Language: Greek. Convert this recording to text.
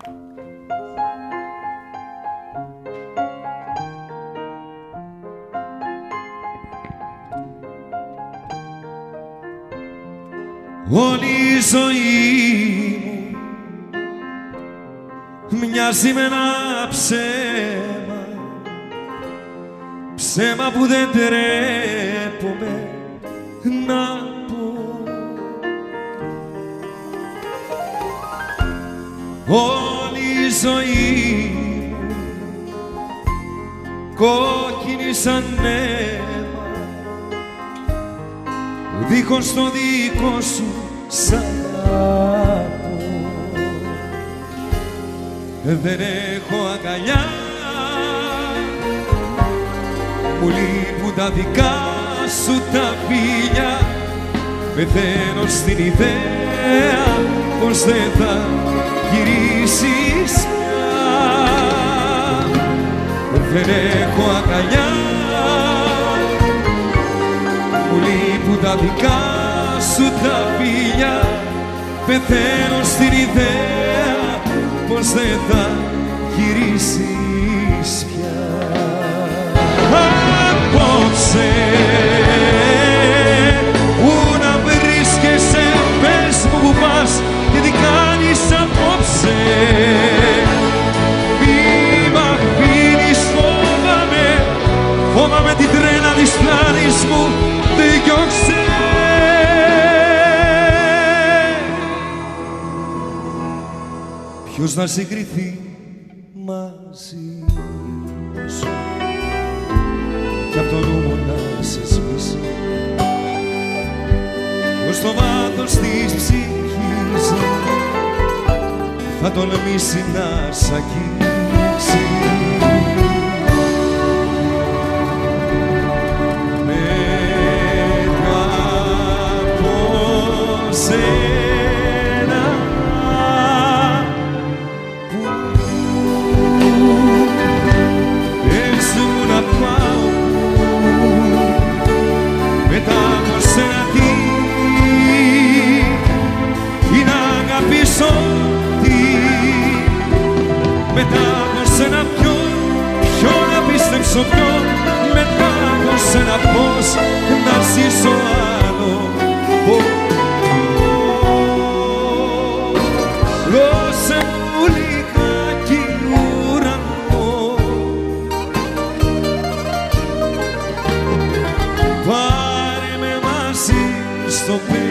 Όλη η ζωή μου μοιάζει με ένα ψέμα, ψέμα που δεν τρέπομαι να πω. Όλη η ζωή μου κόκκινη σαν αίμα, δίχως το δικό σου σ' αγαπώ. Δεν έχω αγκαλιά, μου λείπουν τα δικά σου τα φίλια. Πεθαίνω στην ιδέα πως δεν θα γυρίσεις πια. Δεν έχω αγκαλιά, μου λείπουν τα δικά σου τα φίλια. Πεθαίνω στην ιδέα πως δεν θα γυρίσεις πια. Απόψε που να βρίσκεσαι, πες μου που πας και τι κάνεις απόψε. Μη μ' αφήνεις, φόβαμαι, φόβαμαι την τρέλα της πλάνης μου. Διώξε. Ποιος να συγκριθεί μαζί σου κι απ' το νου μου να σε σβήσει. Ποιος στο βάθος της ψυχής θα τολμήσει να σ' αγγίξει. Μέτρα από σένα πες μου να πάω, μετά από σένα τι να αγαπήσω, τι μετά από σένα ποιο να πιστέψω, ποιο μετά από σένα πώς να ζήσω άλλο. Δώσε μου λιγάκι ουρανό, πάρε με μαζί στο